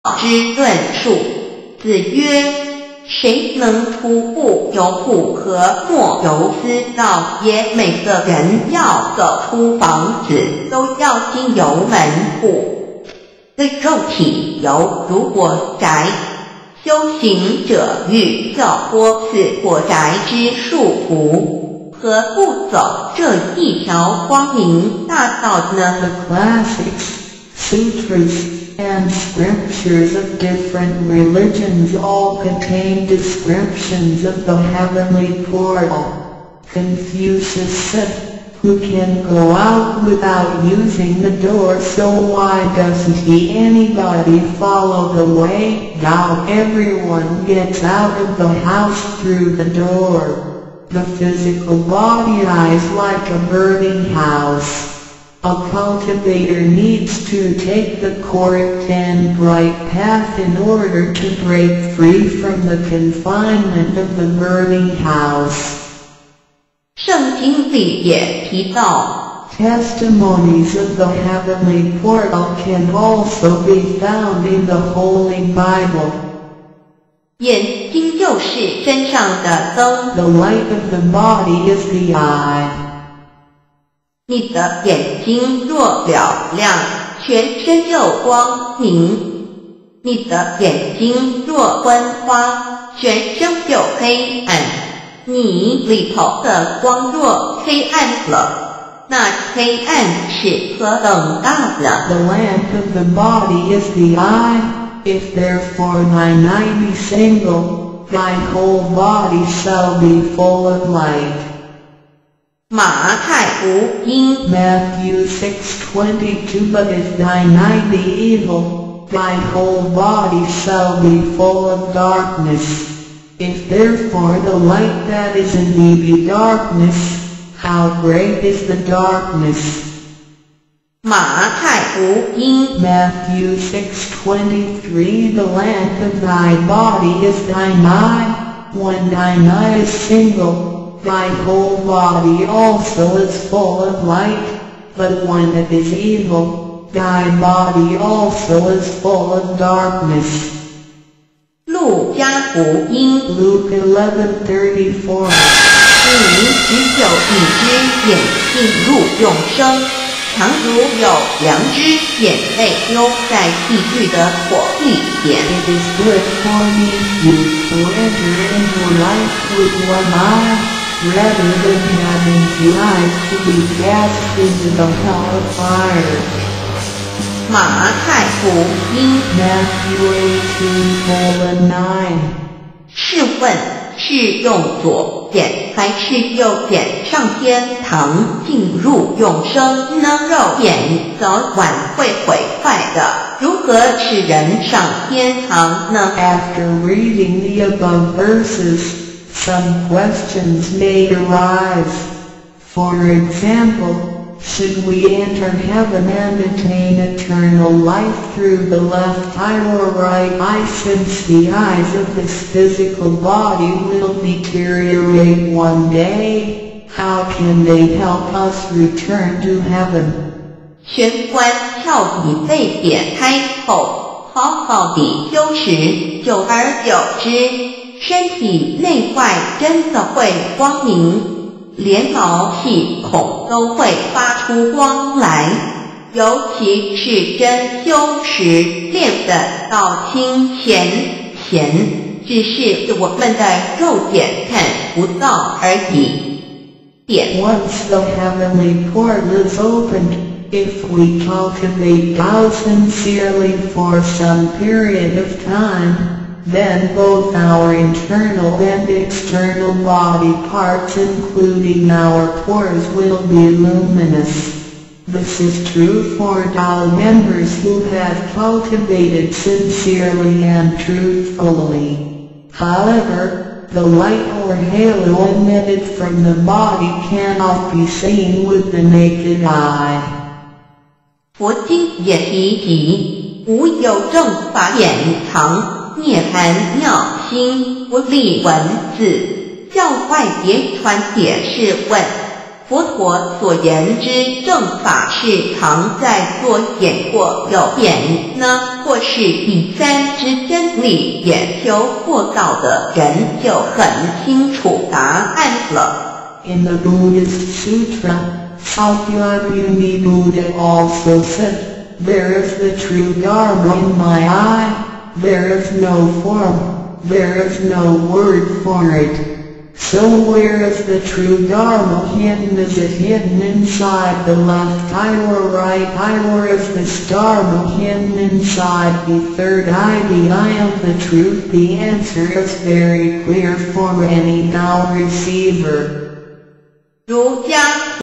之论述。子曰：谁能徒步由户和莫由私道耶？每个人要走出房子，都要经由门户。对肉体犹如火宅，修行者欲跳脱此火宅之束缚，何不走这一条光明大道呢？ The classics, sutras, and scriptures of different religions all contain descriptions of the heavenly portal. Confucius said, "Who can go out without using the door, so why doesn't anybody follow the way? Now everyone gets out of the house through the door." The physical body is like a burning house. A cultivator needs to take the correct and bright path in order to break free from the confinement of the burning house. 圣经里也提到 Testimonies of the heavenly portal can also be found in the Holy Bible. 眼睛就是身上的灯， The light of the body is the eye. 你的眼睛若了亮，全身就光明；你的眼睛若昏花，全身就黑暗。你里头的光若黑暗了，那黑暗是何等大呢？ The lamp of the body is the eye. If therefore thine eye be single, thy whole body shall be full of light. 马太福音 Matthew 6:22 But if thine eye be evil, thy whole body shall be full of darkness. If therefore the light that is in thee be darkness, how great is the darkness? 马太福音 Matthew 6:23 The lamp of thy body is thine eye. When thine eye is single, thy whole body also is full of light. But when it is evil, thy body also is full of darkness. 路加福音 Luke 11:34 你只有一只眼进入永生，常如有2只眼泪丢在地狱的火里边。 It is good for me to enter into life with one eye, rather than having 2 eyes to be cast into the hell of fire. 马太福音 Matthew 18:9 试问是用左眼还是右眼上天堂进入永生呢？肉眼早晚会毁坏的，如何使人上天堂呢？ After reading the above verses, some questions may arise. For example, should we enter heaven and attain eternal life through the left eye or right eye, since the eyes of this physical body will deteriorate one day? How can they help us return to heaven? 玄关跳椅被点开后，好好地修持，久而久之，身体内外真的会光明。连毛细孔都会发出光来，尤其是真修持练得到清浅，只是我们的肉眼看不到而已。点 Once the heavenly portal is opened, if we cultivate Tao sincerely for some period of time, then both our internal and external body parts, including our pores, will be luminous. This is true for Tao members who have cultivated sincerely and truthfully. However, the light or halo emitted from the body cannot be seen with the naked eye. 佛经也提及，无有正法掩藏。涅槃妙心不立文字，教外别传解释问：佛陀所言之正法是藏在左眼或右眼呢？ 或是第三之真理研究过道的人就很清楚答案了。 In the Buddhist Sutra, Sakyamuni Buddha also said, "There is the true Dharma in my eye, there is no form, there is no word for it." So where is the true Dharma hidden? Is it hidden inside the left eye or right eye, or is this Dharma hidden inside the third eye, the eye of the truth? The answer is very clear for any Tao receiver. 儒家